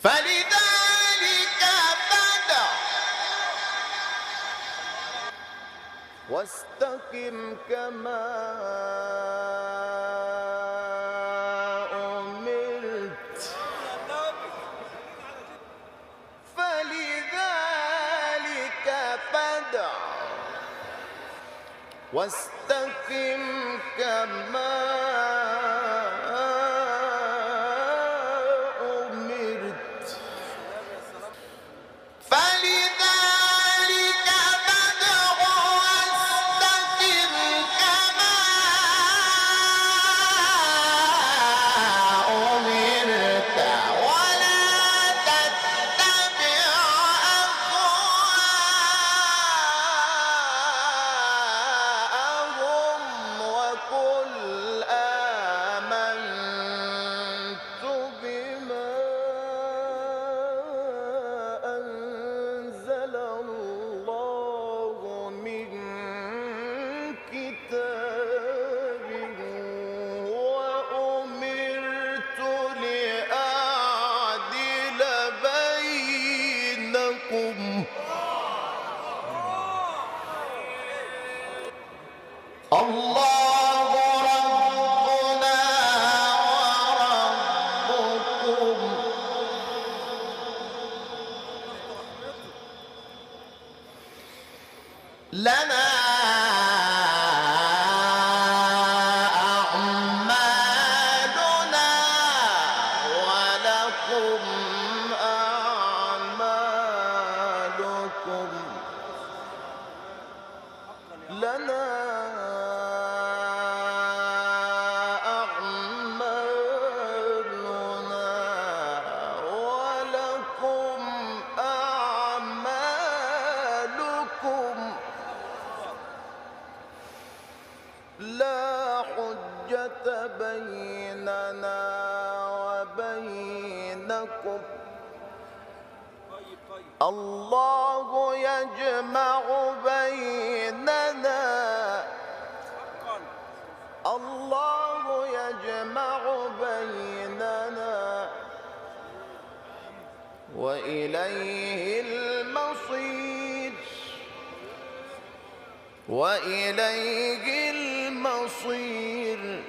فلذلك فادع واستقم كما أمرت. فلذلك فادع واستقم كما أمرت. فلذلك فادع واستقم كما أمرت ولا تتبع أهواءهم وقل آمنت بما أنزل الله من كتاب وأمرت لأعدل بينكم الله ربنا وربكم لنا أعمالنا ولكم أعمالكم. لنا أعمالنا ولكم أعمالكم. لا حجة بيننا وبينكم الله يجمع بيننا. الله يجمع بيننا وإليه المصير. وإليه المصير.